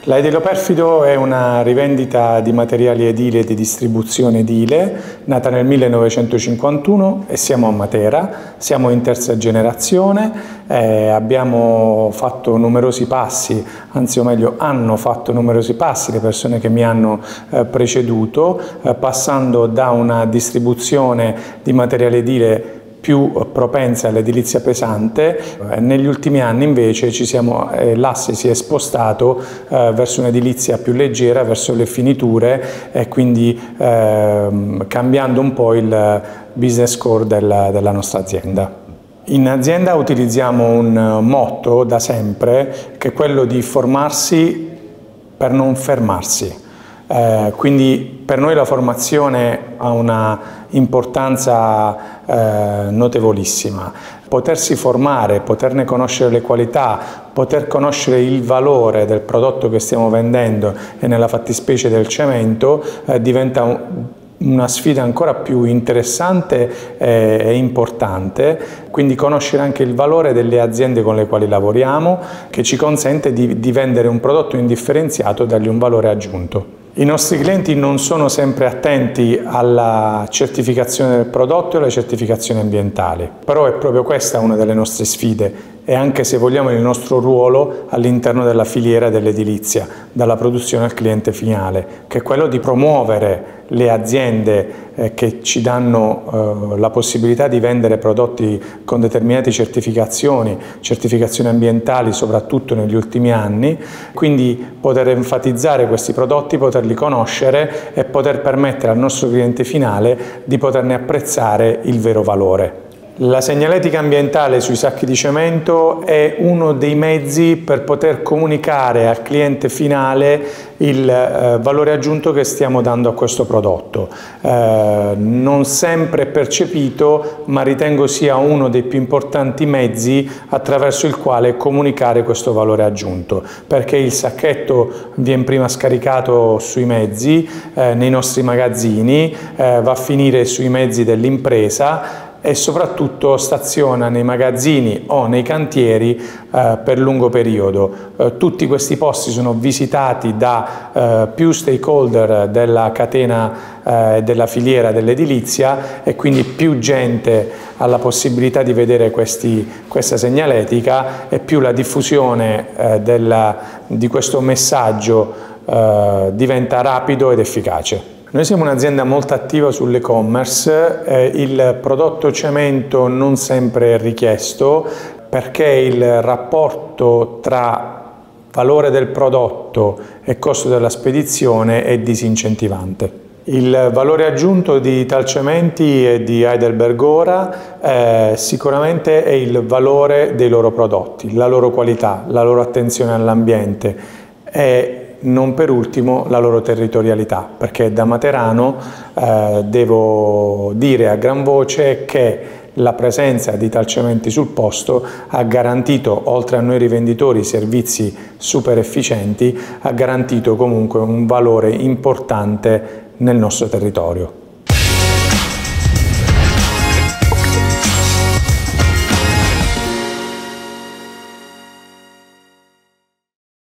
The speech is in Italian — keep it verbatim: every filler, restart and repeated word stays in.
L'Edilo Perfido è una rivendita di materiali edili e di distribuzione edile, nata nel millenovecentocinquantuno e siamo a Matera, siamo in terza generazione, eh, abbiamo fatto numerosi passi, anzi o meglio hanno fatto numerosi passi le persone che mi hanno eh, preceduto, eh, passando da una distribuzione di materiale edile più propensa all'edilizia pesante. Negli ultimi anni invece ci siamo, eh, l'asse si è spostato eh, verso un'edilizia più leggera, verso le finiture e quindi eh, cambiando un po' il business core del, della nostra azienda. In azienda utilizziamo un motto da sempre che è quello di formarsi per non fermarsi. Eh, quindi per noi la formazione ha una importanza eh, notevolissima. Potersi formare, poterne conoscere le qualità, poter conoscere il valore del prodotto che stiamo vendendo e nella fattispecie del cemento eh, diventa un, una sfida ancora più interessante e importante, quindi conoscere anche il valore delle aziende con le quali lavoriamo, che ci consente di, di vendere un prodotto indifferenziato e dargli un valore aggiunto. I nostri clienti non sono sempre attenti alla certificazione del prodotto e alle certificazioni ambientali, però è proprio questa una delle nostre sfide e anche, se vogliamo, il nostro ruolo all'interno della filiera dell'edilizia, dalla produzione al cliente finale, che è quello di promuovere le aziende eh, che ci danno eh, la possibilità di vendere prodotti con determinate certificazioni, certificazioni ambientali soprattutto negli ultimi anni, quindi poter enfatizzare questi prodotti, poterli conoscere e poter permettere al nostro cliente finale di poterne apprezzare il vero valore. La segnaletica ambientale sui sacchi di cemento è uno dei mezzi per poter comunicare al cliente finale il eh, valore aggiunto che stiamo dando a questo prodotto. Eh, non sempre è percepito, ma ritengo sia uno dei più importanti mezzi attraverso il quale comunicare questo valore aggiunto, perché il sacchetto viene prima scaricato sui mezzi, eh, nei nostri magazzini, eh, va a finire sui mezzi dell'impresa e soprattutto staziona nei magazzini o nei cantieri eh, per lungo periodo. Eh, tutti questi posti sono visitati da eh, più stakeholder della catena e eh, della filiera dell'edilizia e quindi più gente ha la possibilità di vedere questi, questa segnaletica e più la diffusione eh, della, di questo messaggio eh, diventa rapido ed efficace. Noi siamo un'azienda molto attiva sull'e-commerce, eh, il prodotto cemento non sempre è richiesto perché il rapporto tra valore del prodotto e costo della spedizione è disincentivante. Il valore aggiunto di Italcementi e di Heidelberg Ora eh, sicuramente è il valore dei loro prodotti, la loro qualità, la loro attenzione all'ambiente e non per ultimo la loro territorialità, perché da materano eh, devo dire a gran voce che la presenza di Italcementi sul posto ha garantito, oltre a noi rivenditori, servizi super efficienti, ha garantito comunque un valore importante nel nostro territorio.